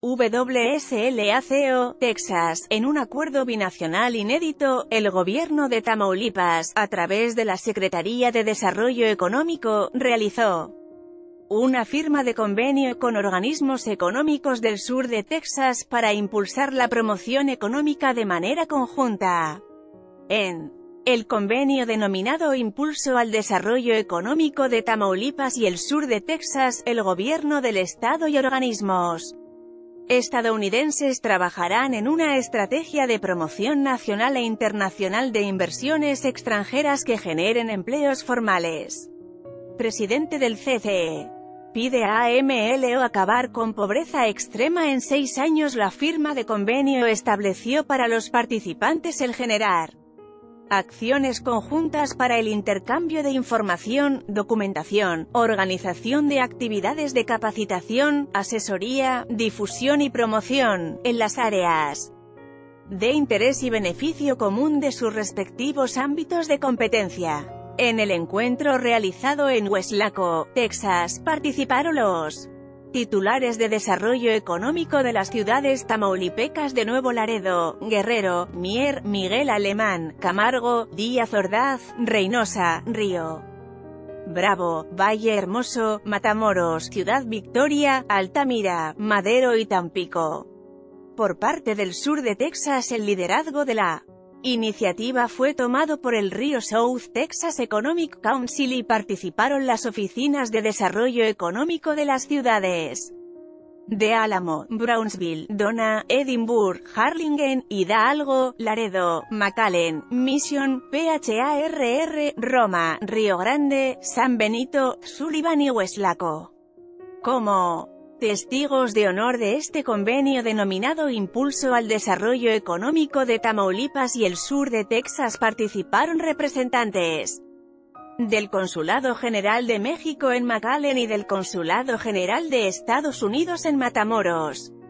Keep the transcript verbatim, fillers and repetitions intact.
W S L A C O, Texas. En un acuerdo binacional inédito, el gobierno de Tamaulipas, a través de la Secretaría de Desarrollo Económico, realizó una firma de convenio con organismos económicos del sur de Texas para impulsar la promoción económica de manera conjunta. En el convenio denominado Impulso al Desarrollo Económico de Tamaulipas y el sur de Texas, el gobierno del estado y organismos estadounidenses trabajarán en una estrategia de promoción nacional e internacional de inversiones extranjeras que generen empleos formales. Presidente del C C E. Pide a AMLO acabar con pobreza extrema en seis años. La firma de convenio estableció para los participantes el generar acciones conjuntas para el intercambio de información, documentación, organización de actividades de capacitación, asesoría, difusión y promoción, en las áreas de interés y beneficio común de sus respectivos ámbitos de competencia. En el encuentro realizado en Weslaco, Texas, participaron los titulares de Desarrollo Económico de las ciudades tamaulipecas de Nuevo Laredo, Guerrero, Mier, Miguel Alemán, Camargo, Díaz Ordaz, Reynosa, Río Bravo, Valle Hermoso, Matamoros, Ciudad Victoria, Altamira, Madero y Tampico. Por parte del sur de Texas, el liderazgo de la iniciativa fue tomado por el Rio South Texas Economic Council y participaron las oficinas de desarrollo económico de las ciudades de Álamo, Brownsville, Donna, Edinburgh, Harlingen, Hidalgo, Laredo, McAllen, Mission, P H A R R, Roma, Río Grande, San Benito, Sullivan y Weslaco. Como testigos de honor de este convenio denominado Impulso al Desarrollo Económico de Tamaulipas y el sur de Texas participaron representantes del Consulado General de México en McAllen y del Consulado General de Estados Unidos en Matamoros.